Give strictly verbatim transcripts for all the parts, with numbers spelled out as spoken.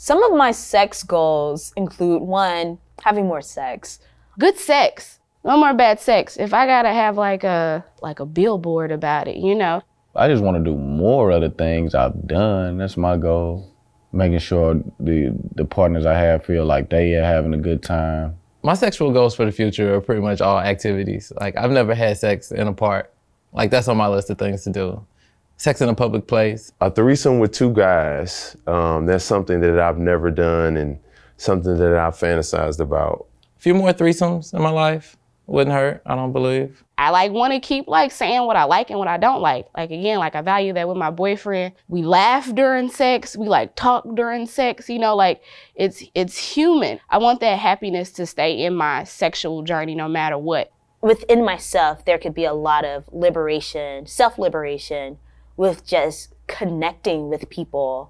Some of my sex goals include, one, having more sex. Good sex. No more bad sex. If I gotta have like a like a billboard about it, you know. I just want to do more of the things I've done. That's my goal. Making sure the the partners I have feel like they are having a good time. My sexual goals for the future are pretty much all activities. Like, I've never had sex in a park. Like, that's on my list of things to do. Sex in a public place. A threesome with two guys, um, that's something that I've never done and something that I've fantasized about. A few more threesomes in my life wouldn't hurt, I don't believe. I like want to keep like saying what I like and what I don't like. Like again, like I value that with my boyfriend. We laugh during sex, we like talk during sex, you know, like it's it's human. I want that happiness to stay in my sexual journey no matter what. Within myself, there could be a lot of liberation, self-liberation with just connecting with people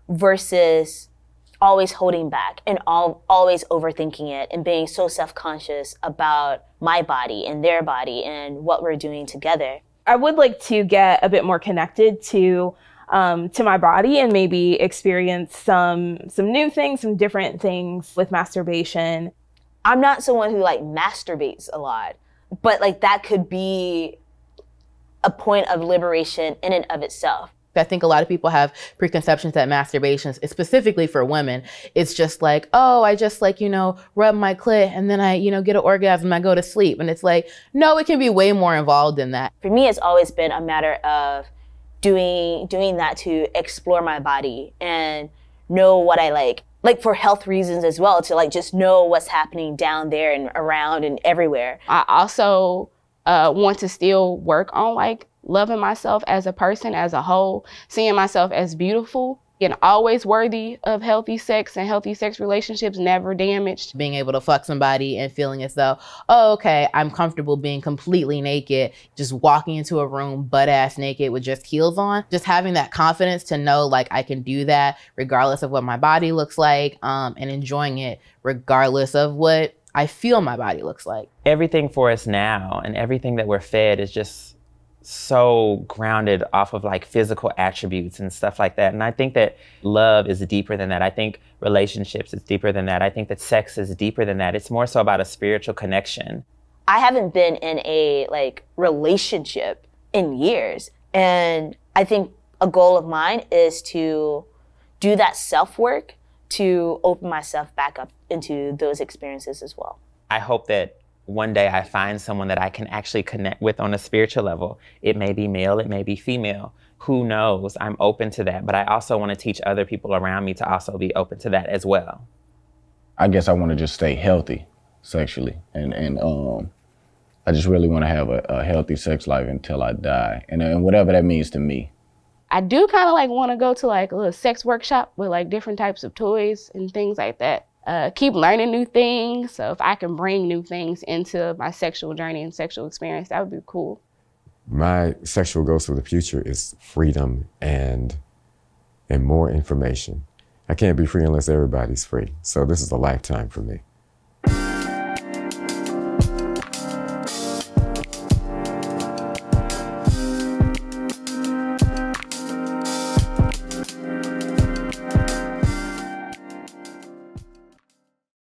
versus always holding back and all, always overthinking it and being so self-conscious about my body and their body and what we're doing together. I would like to get a bit more connected to um, to my body and maybe experience some some new things, some different things with masturbation. I'm not someone who like masturbates a lot, but like that could be a point of liberation in and of itself. I think a lot of people have preconceptions that masturbation, specifically for women, it's just like, oh, I just like, you know, rub my clit and then I, you know, get an orgasm and I go to sleep. And it's like, no, it can be way more involved than that. For me, it's always been a matter of doing, doing that to explore my body and know what I like. Like for health reasons as well, to like just know what's happening down there and around and everywhere. I also uh, want to still work on like loving myself as a person, as a whole, seeing myself as beautiful and always worthy of healthy sex and healthy sex relationships, never damaged. Being able to fuck somebody and feeling as though, oh, okay, I'm comfortable being completely naked, just walking into a room butt-ass naked with just heels on. Just having that confidence to know like I can do that regardless of what my body looks like, um, and enjoying it regardless of what I feel my body looks like. Everything for us now and everything that we're fed is just so grounded off of like physical attributes and stuff like that. And I think that love is deeper than that. I think relationships is deeper than that. I think that sex is deeper than that. It's more so about a spiritual connection. I haven't been in a like relationship in years. And I think a goal of mine is to do that self-work to open myself back up into those experiences as well. I hope that one day I find someone that I can actually connect with on a spiritual level. It may be male, it may be female. Who knows? I'm open to that. But I also want to teach other people around me to also be open to that as well. I guess I want to just stay healthy sexually. And, and um, I just really want to have a, a healthy sex life until I die. And, and whatever that means to me. I do kind of like want to go to like a little sex workshop with like different types of toys and things like that. Uh, keep learning new things. So if I can bring new things into my sexual journey and sexual experience, that would be cool. My sexual goals for the future is freedom and, and more information. I can't be free unless everybody's free. So this is a lifetime for me.